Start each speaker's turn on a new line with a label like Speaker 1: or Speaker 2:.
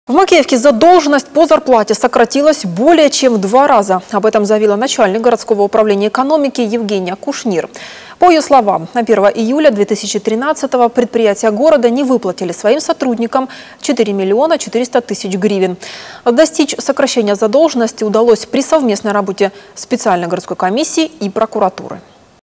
Speaker 1: В Макеевке задолженность по зарплате сократилась более чем в 2 раза. Об этом заявила начальник городского управления экономики Евгения Кушнир. По ее словам, на 1 июля 2013-го предприятия города не выплатили своим сотрудникам 4 миллиона 400 тысяч гривен. Достичь сокращения задолженности удалось при совместной работе специальной городской комиссии и прокуратуры.